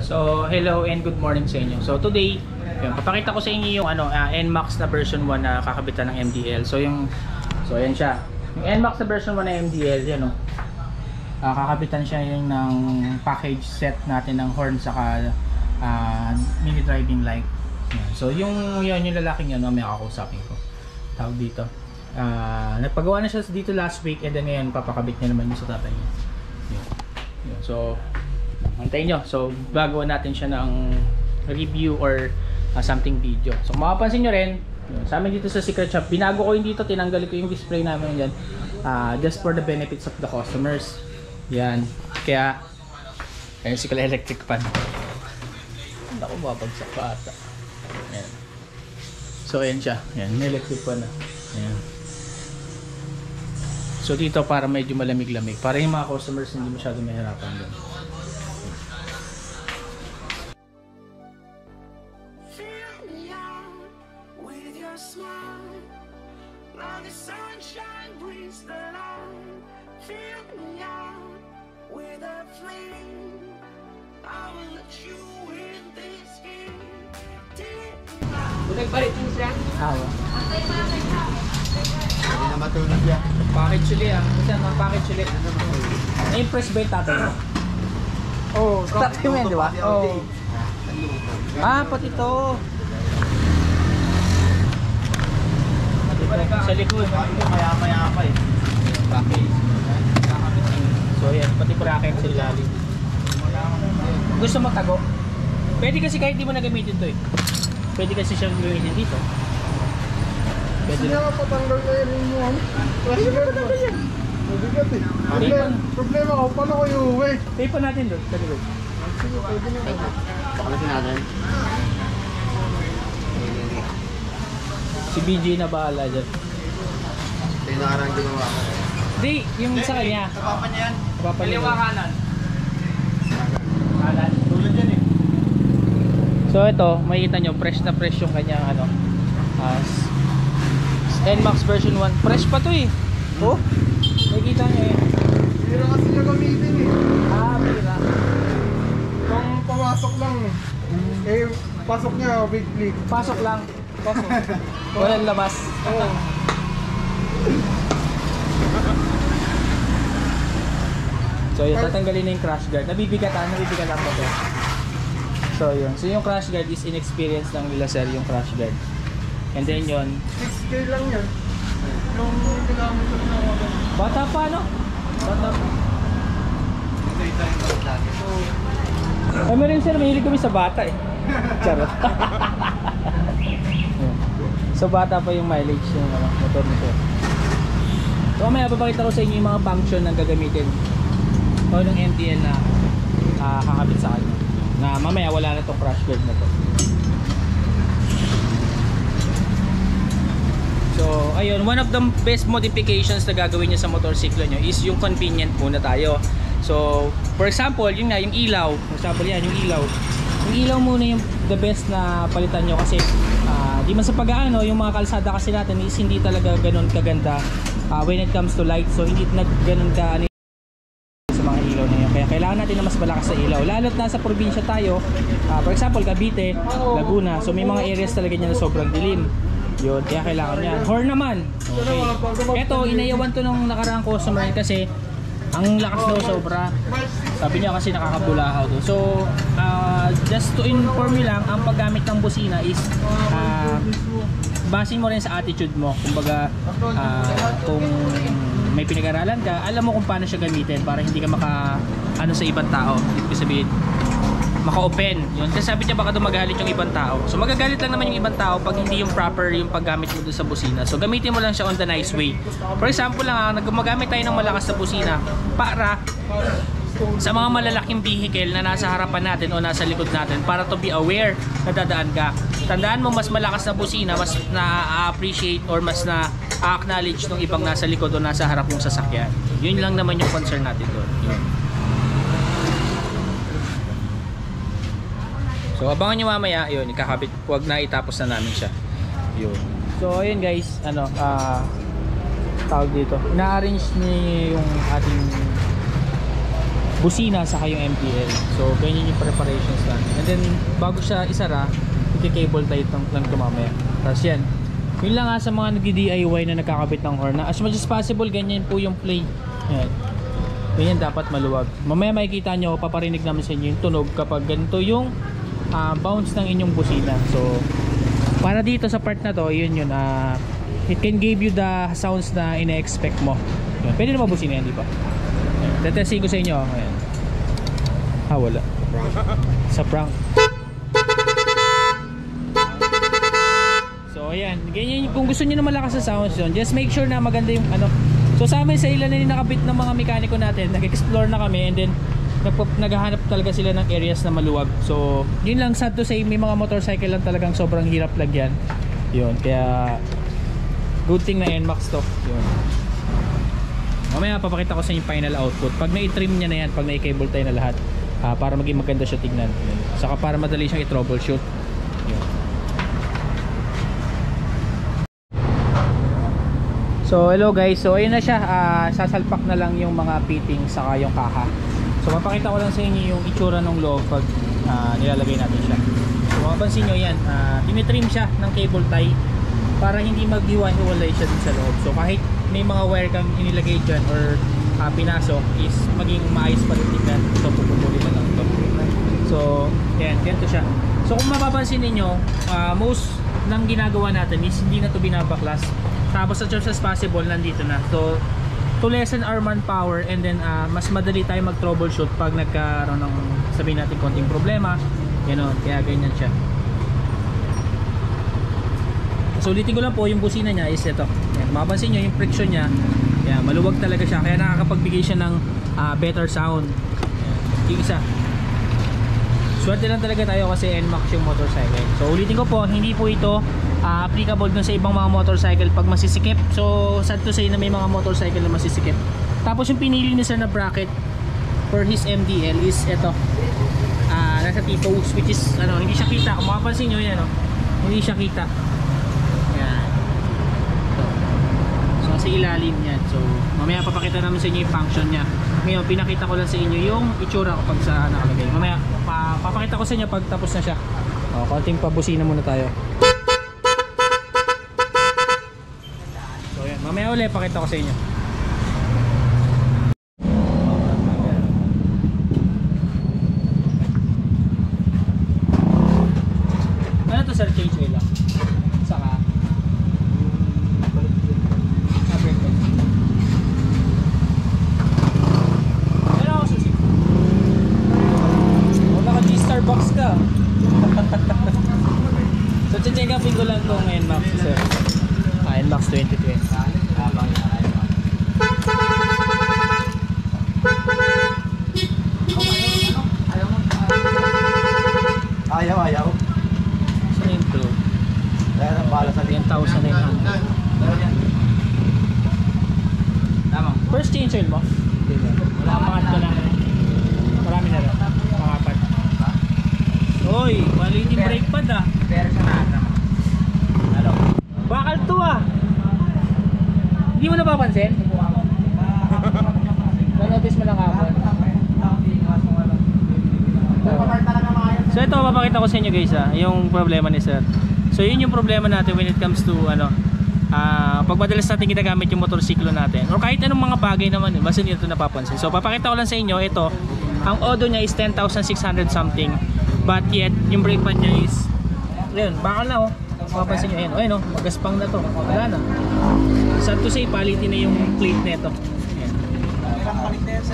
So, hello and good morning sa inyo. So, today, yun, papakita ko sa inyo yung NMAX na version 1 na kakabitan ng MDL. So, ayan siya. Yung NMAX na version 1 na MDL, yan o. Kakabitan siya yung ng package set natin ng horn saka mini driving light. Yan. So, yung lalaking yan, mamaya kakausapin ko. Tawag dito. Nagpagawa na siya dito last week and then ngayon papakabit niya naman yung sa tatay niya. Yan. So, antayin nyo. So, gagawa natin siya ng review or something video. So, kung makapansin nyo rin, sa amin dito sa Secret Shop, binago ko yung dito, tinanggal ko yung display namin dyan just for the benefits of the customers. Yan. Kaya, ayun si Kala electric pan. Hindi ako babagsak pa ata. Yan. So, ayan siya. Yan, may electric pan na. Ayan. So, dito para medyo malamig-lamig. Para yung mga customers hindi masyado mahirapan doon. Nagpalit din siya? Awa. Hindi na matulog siya. Package chili Isa mga package chili. Na-impress ba yung tatay mo? Oo. Tatay mo yan, di ba? Oo. Pati ito. Sa likod. Maya-maya pa eh. Package. So yan, pati bracket sa ilalim. Gusto mo tago? Pwede kasi kahit di mo nagamitin to eh. Pwede kasi siyang gamitin dito. Pwede Hindi nga patanggal kayo rin yun. Hindi nga patanggal yan. Mabigat eh. Problema ko, paano ko yung uwi? tape natin doon, sa likod. Sige, pwede na. Pakalasin natin. Si BJ na bahala dyan. Ito yung nakarang ginawa ko. Hindi, yung sa kanya. Kapapa niya yan. Kapapa niya. Kaliwa kanan. Kanan. Tulad yan eh. So ito, makikita nyo, fresh na fresh yung kanyang NMAX version 1. Fresh pa to eh. Oh, makikita nyo eh. Bira kasi niya gamitin eh. Bira. Kung pamasok lang eh. Pasok niya weekly. Pasok lang. Pasok. Walang labas. Oo. So yun, tatanggalin na yung crash guard. Nabibigatan pa to. So yun. So yung crash guard is inexperience lang nila sir, yung crash guard. And then yun. 6K lang yan. Yung kailangan ko na ako. Bata pa no? Bata pa. Kami rin sir, mahilig kami sa bata eh. Charot. So bata pa yung mileage ng motor nito. So mamaya papakita ko sa inyo yung mga function na gagamitin o ng MDL na kakabit sa kanya. Na mamaya wala na itong crash guard na to. So ayun, one of the best modifications na gagawin nyo sa motorsiklo nyo is yung convenient muna tayo. So for example, yun nga, yung ilaw. For example yan, yung ilaw. Yung ilaw muna yung the best na palitan nyo kasi di man sa pag-aano, yung mga kalsada kasi natin is hindi talaga ganun kaganda when it comes to light. So hindi na ganun ka sa mga ilaw na yun. Kaya kailangan natin na mas malakas sa ilaw. Lalo't nasa probinsya tayo, for example Cavite, Laguna. So may mga areas talaga niya na sobrang dilim. Yun, kaya kailangan yan. Horn naman. Okay. Ito, inayawan to nung nakaraang customer kasi ang lakas daw sobra. Sabi niya kasi nakakabulahaw to. So, just to inform you lang, ang paggamit ng busina is basin mo rin sa attitude mo. Kumbaga, kung may pinag-aralan ka, alam mo kung paano siya gamitin para hindi ka sa ibang tao. Ibig sabihin, maka-open. Yun. Kasi sabi niya baka magalit yung ibang tao. So magagalit lang naman yung ibang tao pag hindi yung proper yung paggamit mo doon sa busina. So gamitin mo lang siya on the nice way. For example lang, gumagamit tayo ng malakas na busina para sa mga malalaking vehicle na nasa harapan natin o nasa likod natin para to be aware na dadaan ka. Tandaan mo, mas malakas na busina, mas na-appreciate or mas na-acknowledge ng ibang nasa likod o nasa harap yung sasakyan. Yun lang naman yung concern natin doon. Yun. So abangan nyo mamaya, yun, ikakabit, huwag na itapos na namin siya. Yun. So ayun guys, tawag dito, ina-arrange ni yung ating busina saka yung MPL. So ganyan yung preparations natin. And then bago siya isara, i-cable tie lang ito mamaya. Tapos yan. Yun lang sa mga nagdi-DIY na nagkakabit ng horn. As much as possible, ganyan po yung play. Yan. Ganyan dapat maluwag. Mamaya makikita nyo, paparinig namin sa inyo yung tunog kapag ganito yung bounce ng inyong busina. So para dito sa part na to, yun it can give you the sounds na ina-expect mo. Yan. Pwede na mabusina yan, di ba? Tetesting ko sa inyo. Ayan. Wala. Sa prank. So ayan, ganyan. Kung gusto niyo na malakas sa sounds yun, just make sure na maganda yung So sa amin, sa ilan na nakabit ng mga mekaniko natin, nag-explore na kami, and then naghahanap talaga sila ng areas na maluwag. So yun lang, sad to say, may mga motorcycle lang talagang sobrang hirap lagyan. Yun, kaya good thing na NMAX to. Yun. Mamaya papakita ko sa inyo yung final output. Pag na-trim niya na yan, pag na-cable tie na lahat, para maging maganda siya tignan. Saka para madali siyang i-troubleshoot. Yun. So hello guys, so ayun na siya. Sasalpak na lang yung mga fitting saka yung kaha. So mapakita ko lang sa inyo yung itsura ng loob pag nilalagay natin siya. So mapansin nyo yan, tinitrim siya ng cable tie para hindi maghiwa-hiwalay siya din sa loob. So kahit may mga wire kang inilagay dyan or pinasok, is maging maayos pa rin tignan. So pupupuli na lang ito. So yan, ganito siya. So kung mapapansin ninyo, most ng ginagawa natin is hindi na ito binabaklas. Tapos as much as possible, nandito na. So to lessen our manpower, and then mas madali tayo mag-troubleshoot pag nagkaroon ng, sabihin natin, konting problema. Gano'n, kaya ganyan siya. So ulitin ko lang po, yung busina niya is ito. Yan, mapapansin nyo yung friction niya. Yan, maluwag talaga siya, kaya nakakapagbigay siya ng better sound. Yan, yung isa. Swerte lang talaga tayo kasi NMAX yung motorcycle. So ulitin ko po, hindi po ito applicable dun sa ibang mga motorcycle pag masisikip. So sad to say na may mga motorcycle na masisikip. Tapos yung pinili ni sir na bracket for his MDL is ito. Nasa T-post, which is hindi siya kita. Kung makapansin nyo yan, hindi siya kita. Yan. So sa ilalim yan. So mamaya papakita namin sa inyo yung function nya. Ngayon pinakita ko lang sa inyo yung itsura kapag sa nakalagay. Mamaya papakita ko sa inyo pag tapos na siya. Konting pabusina muna tayo. So yan, mamaya ulit pakita ko sa inyo. Ano to sir, change oil lang? Saka Starbucks ka. So check upin ko lang tong NMAX sir. NMAX 2020. Ayaw. Saan yung probe? Kaya nang bala sa 10,900. Tama. First change oil mo? Wala kang pangat ko lang. Marami na rin. Pangapat. Oy, quality brake pad Pero sa natin. Ano? Bakal to Hindi mo napapansin? Na-notice mo lang kapon. So ito, papakita ko sa inyo guys yung problema ni sir. So yun yung problema natin when it comes to pag madalas natin ginagamit yung motorsiklo natin or kahit anong mga bagay naman, basta hindi ito napapansin. So papakita ko lang sa inyo, ito ang odo niya is 10,600 something, but yet yung brake pad niya is yun, bakal na mapapansin nyo, ayun magaspang na to, wala na. Sad to say, palitin na yung plate nito. Ilang palit na yan, sir?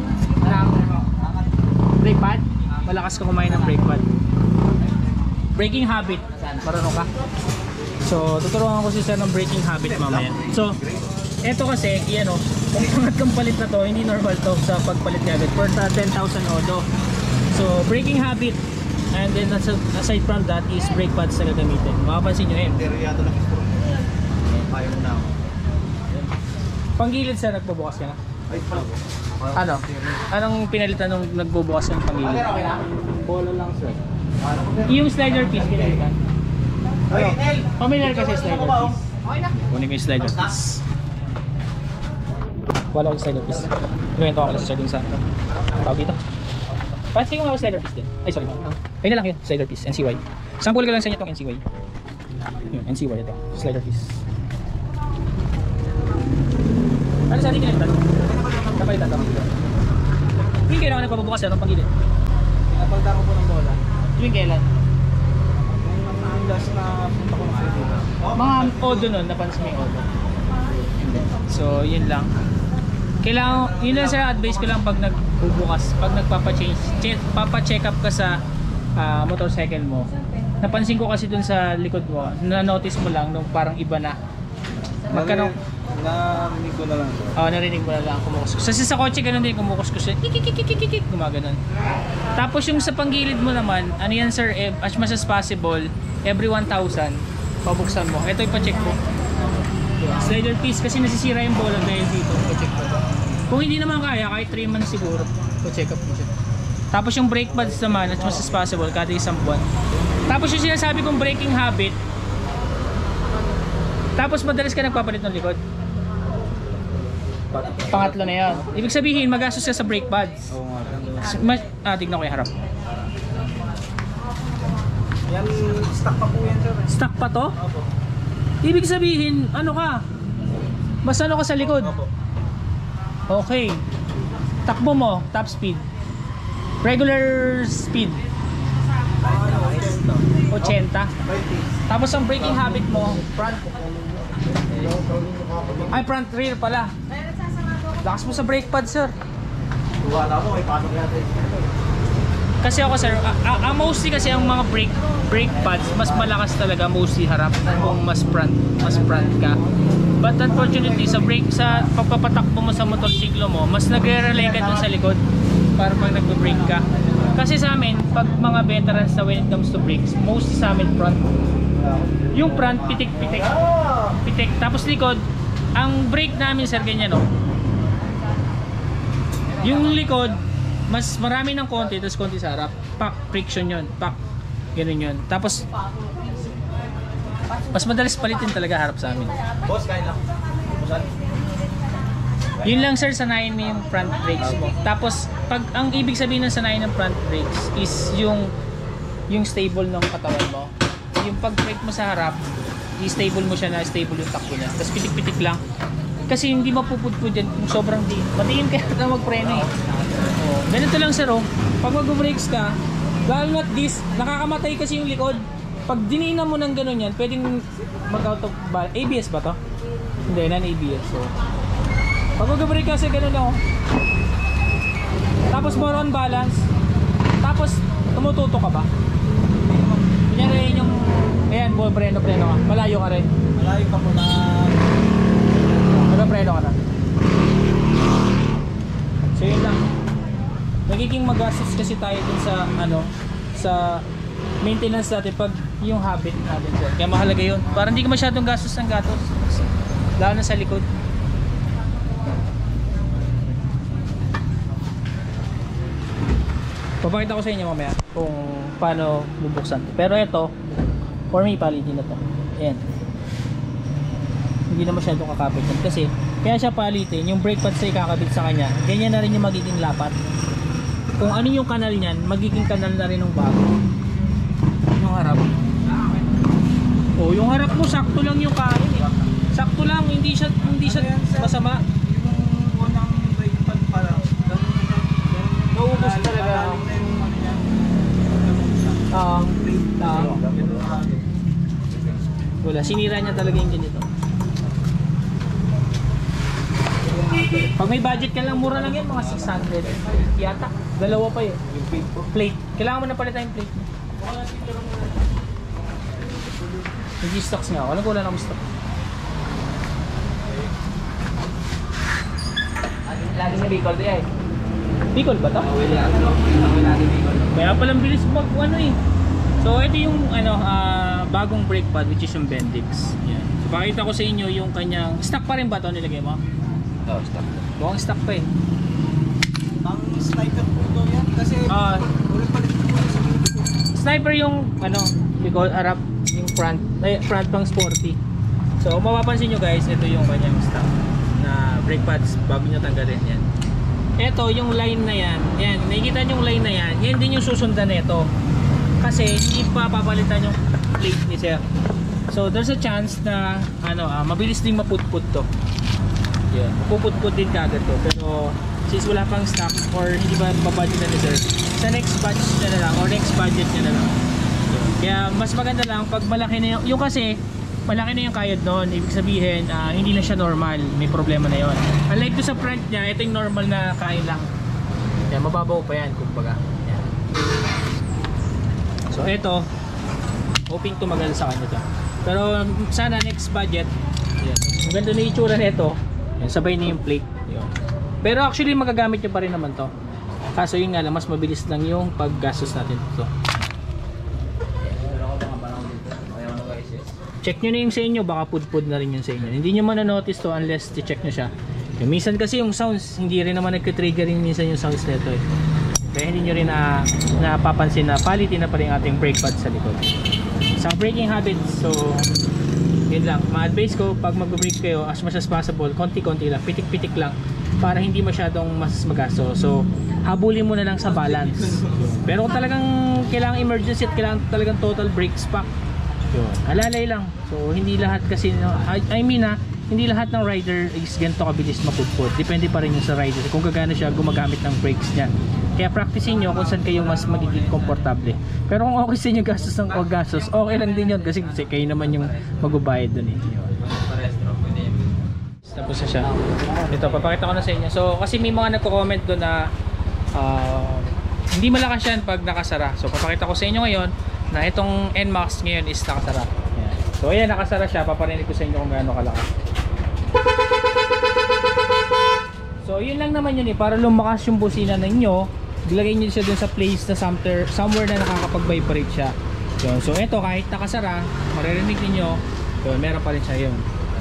Brake pad? Malakas ka kumain ng brake pad. Braking habit, marunong ka? So tuturuan ko si sir ng braking habit mamaya. So eto kasi, kung pangatlong palit na to, hindi normal to sa pagpalit habit for 10,000 odo. So braking habit, and then aside from that is brake pads na gagamitin. Makapansin nyo yun. Teriyado lang ito. Ayaw mo na ako. Panggilid sir, nagbubukas ka na? Ay, pala. Anong pinalitan nung nagbubukas ng panggilid? Okay na? Polo lang, sir. Yung slider piece, pinalitan? Familiar kasi slider piece. Okay na. Kunin ko yung slider piece. Wala ko sa slider piece. Inuwento ko lang sa dun sa tawag dito. Pansin ko nga ako slider piece din. Ay sorry. Ayun na lang yun, slider piece, NCY. Sample ko lang sa inyo itong NCY. Yun, NCY ito, slider piece. Ano sa ating kinalitan? Kapalitan ito. Tuwing kailan ako nagpapabukas yan, ang panggilid? Napagda ko po ng bola. Tuwing kailan? Yung last na punta ko ng Pilipinas. Mga odo nun, napansin mo yung odo. So, yun lang. Kailangan, yun lang sa advice ko lang pag nagbubukas, pag papa-check up ka sa motorcycle mo. Napansin ko kasi dun sa likod mo, na-notice mo lang nung parang iba na. Magkano? Narinig ko na lang. Narinig mo na lang kumukuskus. Kasi sa kotse ganun din kumukuskus yun. Kikikikikikik, gumaganon. Tapos yung sa panggilid mo naman, ano yan sir, as much as possible, every 1,000, pabuksan mo. Ito ipacheck mo. Slider piece kasi nasisira yung bola dahil dito. Ipacheck mo. Kung hindi naman kaya, kahit 3 months siguro, ipacheck up mo siya. Tapos yung brake pads naman, as much as possible, kada isang buwan. Tapos yung sinasabi kong braking habit, tapos madalas ka nagpapalit ng likod. Pangatlo na yan. Ibig sabihin, magastos ka sa brake pads. Oo nga. Tignan ko yung harap. Yan, stock pa po yan sir. Stock pa to? Opo. Ibig sabihin, ano ka? Mas ano ka sa likod? Opo. Okay. Takbo mo, top speed. Regular speed. 80. Tapos ang braking habit mo, front. Ay, front rear pala. Lakas mo sa brake pad, sir. Wala mo, may pasok natin. Kasi ako, sir, mostly kasi ang mga brake pads, mas malakas talaga mostly harap kung mas front ka. But unfortunately, sa pagpapatakbo mo sa motorsiklo mo, mas nagre-rely ka dun sa likod para pag nagbe-brake ka. Kasi sa amin, pag mga veterans na when it comes to brakes, mostly sa amin front. Yung front, pitik-pitik. Pitik. Tapos likod, ang brake namin, sir, ganyan, no? Yung likod, mas marami ng konti, tapos konti sa harap. Pak, friction yun. Pak, ganun yun. Tapos, mas madalas palitin talaga harap sa amin. Boss, kain lang. Busan. Yun lang sir, sanayin mo yung front brakes mo. Tapos, pag ang ibig sabihin ng sanayin ng front brakes is yung stable ng katawan mo. Yung pag brake mo sa harap, i-stable mo siya na stable yung takbo niya. Tapos pitik-pitik lang. Kasi hindi mapupudpud yan kung sobrang matiim kaya na magpreno eh. Oh, ganito lang sir oh. Pag mag-brakes ka, lalo not this, nakakamatay kasi yung likod. Pag dinina mo ng gano'n yan, pwedeng mag-out of balance. ABS ba to? Hindi, non-ABS. So, pag mag-brake kasi gano'n lang oh. Tapos more on balance. Tapos, tumututo ka ba? Kunyari yung, ayan, preno ka. Malayo ka rin. Malayo ka po na... Nag-preno ka na. So yun lang. Nagiging magastos kasi tayo dun sa sa maintenance natin pag yung habit natin dyan. Kaya mahalaga yun. Para hindi ka masyadong gastos ng gatos. Lalo na sa likod. Papakita ko sa inyo mamaya kung paano bubuksan. Pero ito, for me, palitin na to. Ayan. Hindi na masyadong kakapit yan. Kasi, kaya siya palitin, yung brake pads na ikakabit sa kanya, ganyan na rin yung magiging lapat. Kung ano yung kanal niyan, magiging kanal na rin ng bago. Yung harap. Oh, yung harap mo, sakto lang yung kain eh. Sakto lang, hindi siya masama. Yung unang brake pad para, Naubos talaga. Wala, sinira niya talaga yung ganito. Pag may budget ka lang, mura lang yan, mga 600 yata. Dalawa pa yun. Plate. Kailangan mo na palitan yung plate mo. Nag-stocks nga ako. Alam ko wala na stock. lagi sa Bicol to yan. Bicol ba to? Kaya palang bilis mag eh. So ito yung bagong brake pad which is yung Bendix. Yan. So pakita ko sa inyo yung kanyang stock pa rin ba to nilagay mo? Oo, stock. Buong stock pa eh. Ang sniper po to yan kasi ulit palit po sa Sniper yung likod, harap, yung front pang sporty. So kung mapapansin nyo guys, ito yung kanyang stock na brake brake pads bago nyo tanggalin yan. Ito yung line na yan, nakikita nyo yung line na yan, yan din yung susundan nito. Kasi hindi pa papalitan yung plate ni sir. So there's a chance na mabilis ding maputput to. Yan, mapuputput din kagad to. Pero since wala pang stock or hindi pa babudget na ni sir, sa next batch na lang or next budget na lang. Kaya mas maganda lang pag malaki na yung kasi malaki na yung kayod doon, ibig sabihin hindi na siya normal, may problema na yon. Unlike to sa front niya, ito yung normal na kayod lang. Yan, mababaw pa yan kumbaga. Yan. So ito, hoping tumagal sa kanya to. Pero sana next budget, yan. Maganda na yung itsura nito. Yan, sabay na yung plate. Yan. Pero actually magagamit nyo pa rin naman to. Kaso yun nga lang, mas mabilis lang yung paggastos natin dito. Check nyo na yung sa inyo, baka pudpud na rin yun sa inyo. Hindi nyo man-notice to unless i-check nyo siya. Yung minsan kasi yung sounds, hindi rin naman nagka-trigger rin minsan yung sounds nito eh. Kaya hindi nyo rin napapansin na palitin na pa rin ating brake pad sa likod. Sa braking habits, so yun lang. Ma-advise ko, pag mag-brake kayo, as much as possible, konti-konti lang, pitik-pitik lang, para hindi masyadong mas magasto. So, habulin mo na lang sa balance. Pero kung talagang kailangan emergency at kailangan talagang total brake pack, yun, alalay lang. So hindi lahat kasi hindi lahat ng rider is ganito kabilis mapudpud. Depende pa rin yung sa rider kung gagana siya gumagamit ng brakes niya. Kaya practicein nyo kung saan kayo mas magiging komportable. Pero kung okay sa inyo gastos ng gastos, okay lang din yun kasi kayo naman yung magbabayad dun eh. Tapos na siya. Ito, papakita ko na sa inyo. So kasi may mga nagko-comment doon na hindi malakas yan pag nakasara. So papakita ko sa inyo ngayon na itong NMAX ngayon is nakasara. Ayan. So ayan, nakasara siya. Paparinig ko sa inyo kung gaano kalakas. So yun lang naman yun eh, para lumakas yung busina ninyo, ilagay nyo siya dun sa place na somewhere na nakakapag-vibrate siya. Yun. So ito, kahit nakasara, maririnig niyo, yun, meron pa rin siya yun.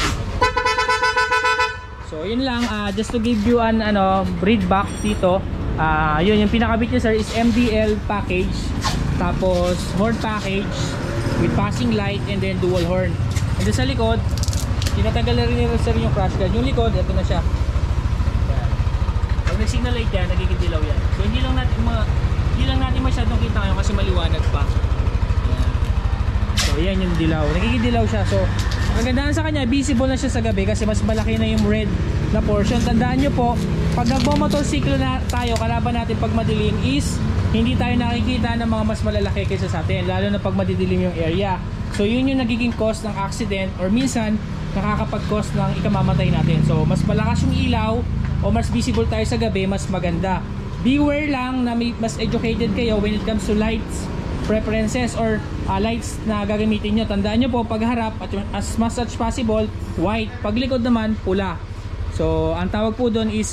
So yun lang, just to give you an read back dito, yun, yung pinakabit niya sir is MDL package. Tapos horn package with passing light and then dual horn. And then sa likod, tinatanggal na rin yung crash guard. Yung likod, ito na siya. Yan. Pag nag-signal light yan, nagiging dilaw yan. So hindi lang natin masyadong kita ngayon kasi maliwanag pa. Yan. So yan yung dilaw. Nagiging dilaw siya. So ang gandahan sa kanya, visible na siya sa gabi kasi mas malaki na yung red na portion. Tandaan nyo po, pag nagmo-motorsiklo na tayo, kalaban natin pag madilim is hindi tayo nakikita ng mga mas malalaki kaysa sa atin, lalo na pag madidilim yung area. So yun yung nagiging cause ng accident or minsan nakakapag-cause ng ikamamatay natin. So mas malakas yung ilaw o mas visible tayo sa gabi, mas maganda. Beware lang na mas educated kayo when it comes to lights preferences or lights na gagamitin nyo. Tandaan nyo po, pag harap at as much as possible white, pag likod naman pula. So ang tawag po doon is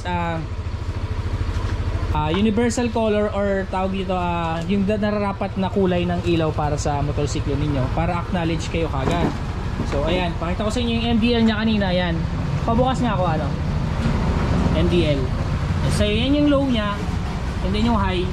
universal color or tawag dito yung nararapat na kulay ng ilaw para sa motorsiklo ninyo para acknowledge kayo kagad. So ayan, pakita ko sa inyo yung MDL nya kanina. Yan, pabukas nga ako MDL. So yan yung low nya and then yung high.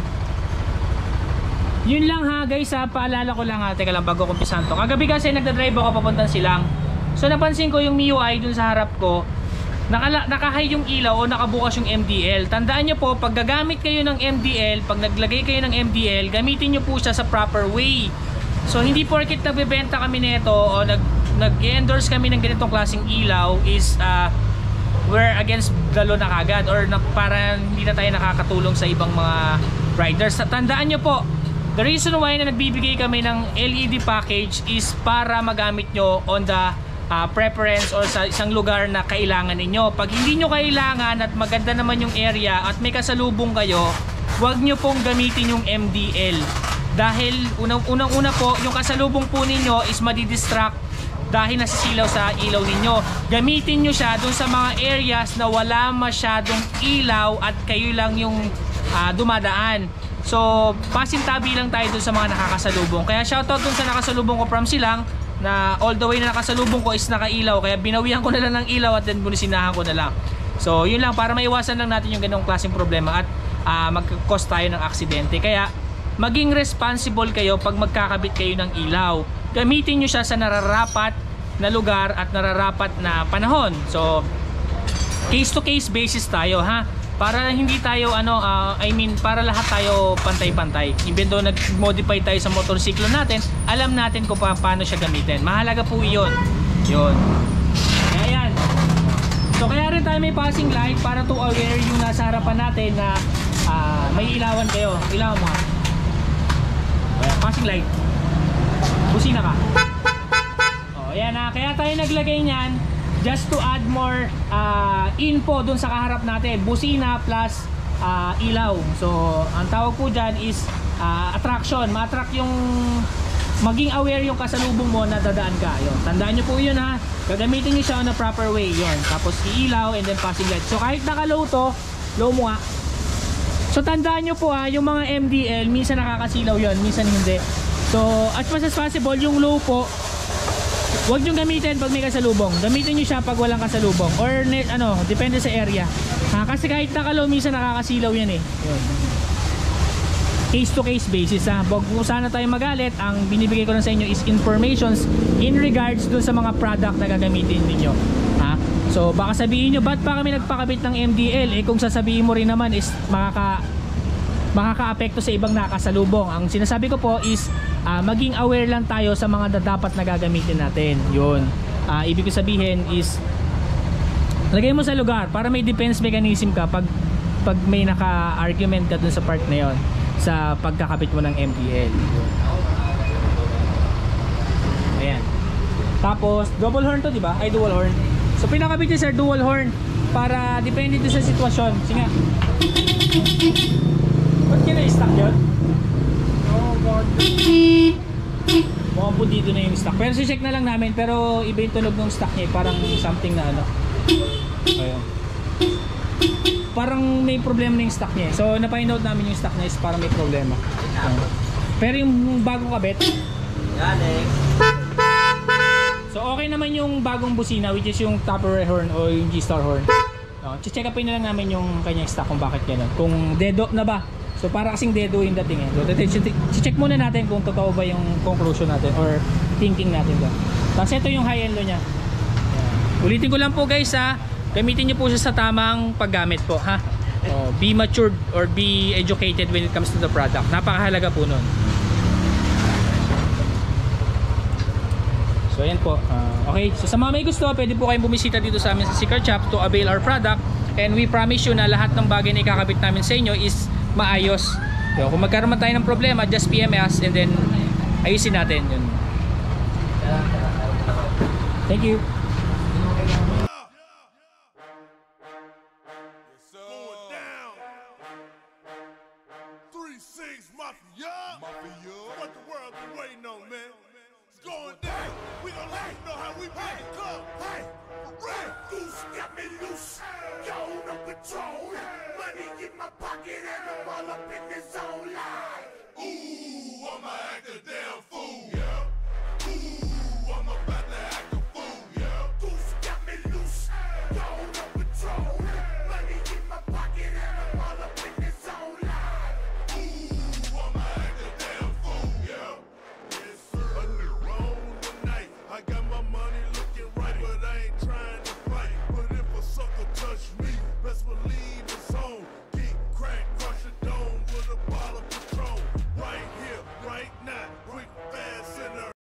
Yun lang ha guys, paalala ko lang teka lang bago kumpisan to. Kagabi kasi nagdadrive ako papuntang Silang. So napansin ko yung MIUI dun sa harap ko, naka-high yung ilaw o nakabukas yung MDL. Tandaan nyo po, pag gagamit kayo ng MDL, pag naglagay kayo ng MDL, gamitin nyo po siya sa proper way. So hindi porket nagbebenta kami nito o nag-endorse kami ng ganitong klaseng ilaw is we're against the law na kagad or para hindi na tayo nakakatulong sa ibang mga riders. Tandaan nyo po, the reason why na nagbibigay kami ng LED package is para magamit nyo on the preference or sa isang lugar na kailangan ninyo. Pag hindi nyo kailangan at maganda naman yung area at may kasalubong kayo, huwag nyo pong gamitin yung MDL. Dahil unang-una po, yung kasalubong po ninyo is madidistract dahil nasisilaw sa ilaw ninyo. Gamitin nyo siya dun sa mga areas na wala masyadong ilaw at kayo lang yung dumadaan. So, pasintabi lang tayo dun sa mga nakakasalubong. Kaya shoutout dun sa nakasalubong ko from Silang na all the way na nakasalubong ko is nakailaw. Kaya binawihan ko na lang ng ilaw at then bunisinahan ko na lang. So, yun lang para maiwasan lang natin yung ganong klaseng problema at mag-cause tayo ng aksidente. Kaya, maging responsible kayo pag magkakabit kayo ng ilaw. Gamitin nyo siya sa nararapat na lugar at nararapat na panahon. So, case to case basis tayo, ha, para hindi tayo para lahat tayo pantay-pantay. Even though nag-modify tayo sa motorsiklo natin, alam natin kung paano siya gamitin. Mahalaga po yun. Kaya yan. So kaya rin tayo may passing light para to aware yung nasa harapan natin na may ilawan kayo. Ilawan mo nga. Ayan, passing light. Busina ka. Ayan, kaya tayo naglagay niyan just to add more info dun sa kaharap natin. Busina plus ilaw. So ang tawag po dyan is attraction. Ma-attract yung, maging aware yung kasalubong mo na dadaan ka. Yun. Tandaan nyo po yun, ha. Gagamitin nyo siya on a proper way. Yun. Tapos iilaw and then passing light. So kahit naka-low to, low mo nga. So tandaan nyo po, yung mga MDL minsan nakakasilaw yun, minsan hindi. So as much as possible, yung low po, huwag nyo gamitin pag may kasalubong. Gamitin nyo siya pag walang kasalubong. Or depende sa area. Kasi kahit naka-low, minsan nakakasilaw yan eh. Yun. Case to case basis, ha. Huwag po sana tayo magalit. Ang binibigay ko lang sa inyo is informations in regards dun sa mga product na gagamitin ninyo, ha. So baka sabihin nyo, ba't pa kami nagpakabit ng MDL? Kung sasabihin mo rin naman is makaka-apekto sa ibang nakasalubong. Ang sinasabi ko po is maging aware lang tayo sa mga dapat na gagamitin natin. Yun. Ibig ko sabihin is lagay mo sa lugar para may defense mechanism ka pag may naka-argument ka dun sa part na yon, sa pagkakabit mo ng MDL. Ayan. Tapos double horn to, di ba? Ay, dual horn. So pinakabit niya, sir, dual horn para depende din sa sitwasyon. Sige nga. Ba't kina-stack yun? Oh God. Mukhang po dito na yung stock. Pero si-check na lang namin. Pero iba yung tunog ng stock niya. Parang something na Ayan. Parang may problema na yung stock niya. So na-find out namin yung stock niya is parang may problema. Pero yung bagong kabit, so okay naman yung bagong busina, which is yung Tupperware horn o yung G-Star horn. Check upin na lang namin yung kanyang stock kung bakit gano'n. Kung dedo na ba. So para kasing dedo yung dating eh. So check muna natin kung totoo ba yung conclusion natin or thinking natin doon. Tapos ito yung high end low niya. Ayan. Ulitin ko lang po guys, ha. Gamitin niyo po siya sa tamang paggamit po, ha. Be matured or be educated when it comes to the product. Napakahalaga po nun. So ayan po. Okay, so sa mga may gusto, pwede po kayong bumisita dito sa amin sa Secret Shop to avail our product. And we promise you na lahat ng bagay na ikakabit namin sa inyo is maayos. So, kung magkaroon man tayo ng problema, just PM us and then ayusin natin yun. Thank you. What the world been waiting on, man? It's going down. We gon' let you know how we play the club. Hey, Red Goose got me loose. Yo, no control. Money in my pocket and I'm all up in the zone. Like, ooh, I'ma act a damn fool.